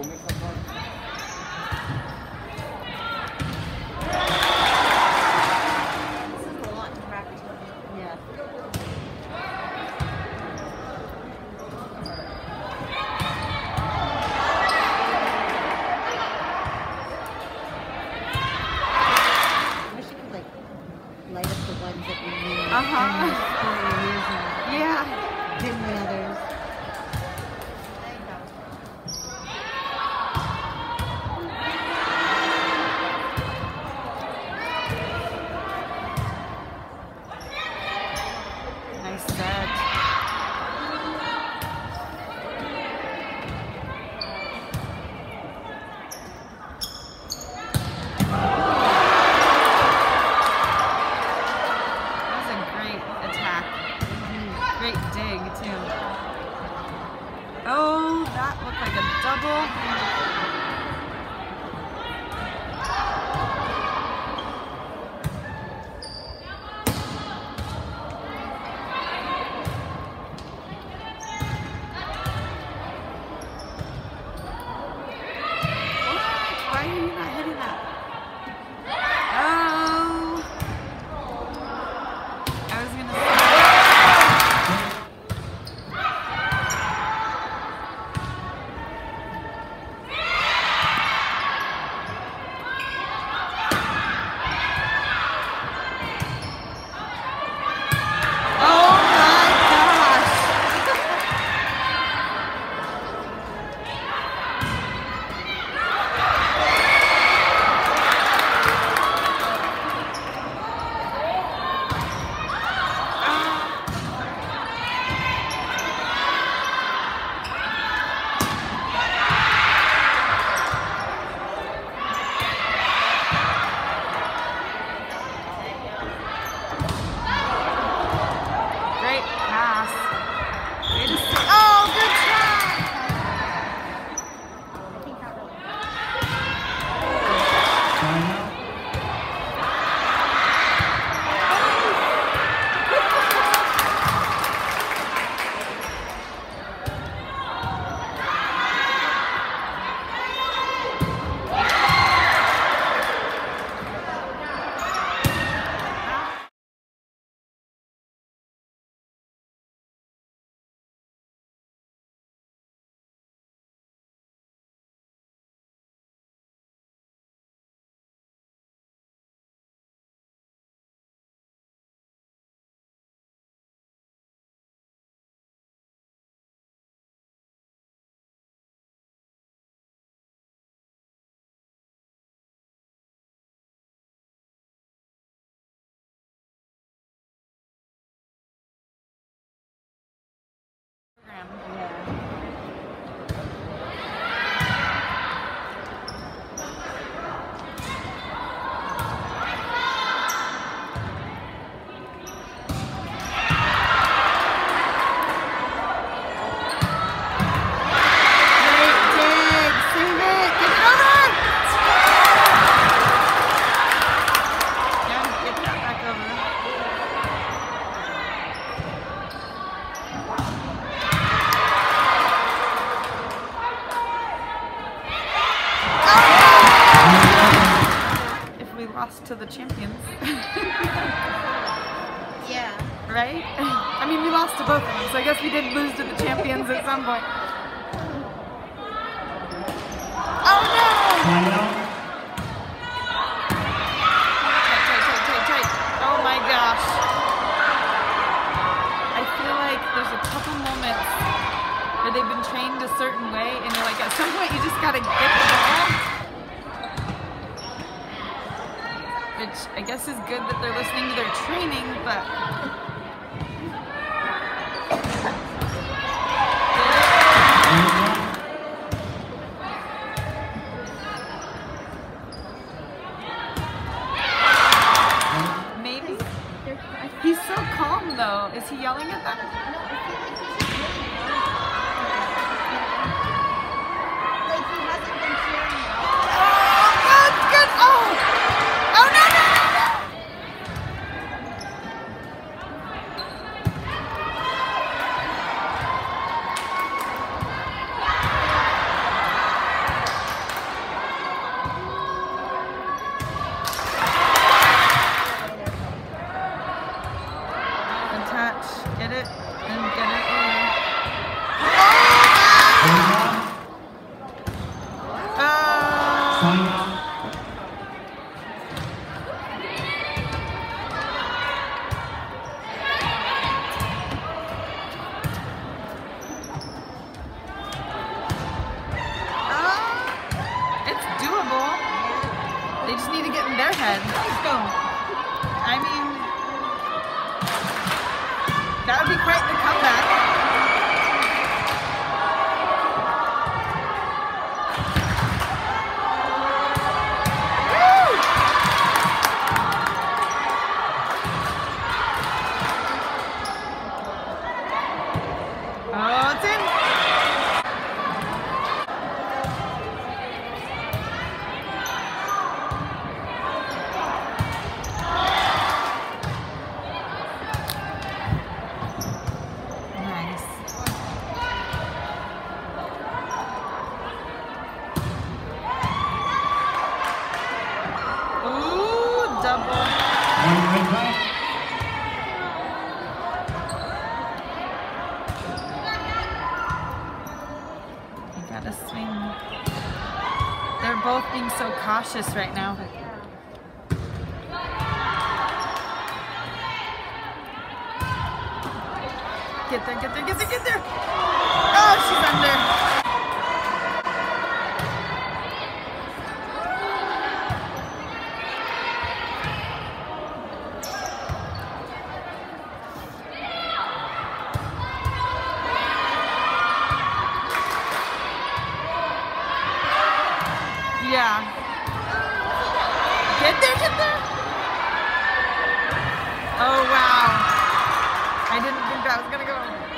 the Lawton practice. Yeah. Light up the ones that we need. Yeah. Dim the others. Nice set. Great dig, too. Oh, that looked like a double. What? Why are you not hitting that? Oh. I was going to say. To the champions. Yeah. Right? I mean, we lost to both of them, so I guess we did lose to the champions at some point. Oh no! Tight. Oh my gosh. I feel like there's a couple moments where they've been trained a certain way, and you're like, at some point you just gotta get the ball. Which I guess is good that they're listening to their training, but maybe he's so calm though. Is he yelling at them? Like he hasn't been cheering. Oh, good. Oh no. Fong. It's doable. They just need to get in their head. Let's go. I mean, that would be quite the comeback. Oh, it's in. Nice. Ooh, double. You gotta swing. They're both being so cautious right now. Get there, get there, get there, get there! Oh, she's under. Yeah. Get there, get there! Oh, wow. I didn't think that was gonna go.